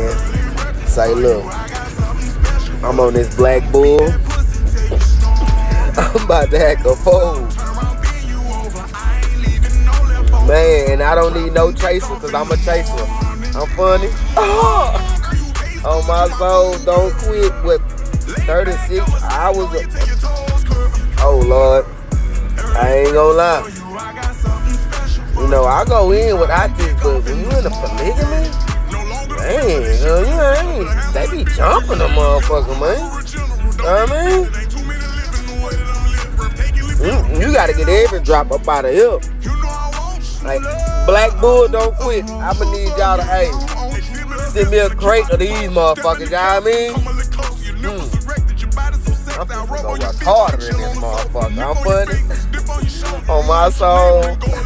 man. Say, look, I'm on this Black Bull. I'm about to act a fool. Man, and I don't need no chaser because I'm a chaser. I'm funny. On my soul, don't quit with 36 hours of... Oh, Lord. I ain't gonna lie. You know, I go in without this, but when you in a polygamy, man, they be jumping the motherfucker, man. You know what I mean? You gotta get every drop up out of here. Like, Black Bull, don't quit. I'ma need y'all to, hey, send me a crate of these motherfuckers, you know what I mean? I'm finna go work harder than this motherfucker. I'm funny. On my soul.